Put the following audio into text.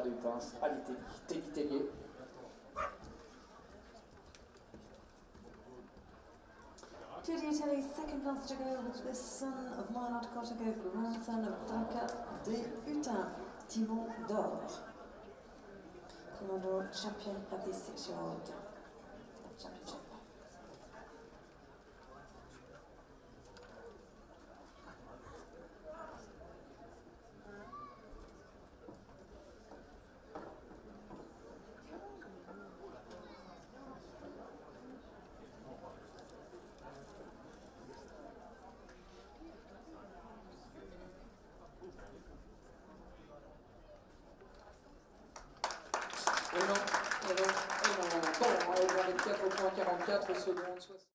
de Utens, Ali Teddy Tellier. Teddy Tellier, second place to go with the son of Maynard Kottego, grandson of Daka de Hutin, Timon d'Or. Timon d'Or, champion of the 6-year-old championship. Et non, 24 points 44 secondes.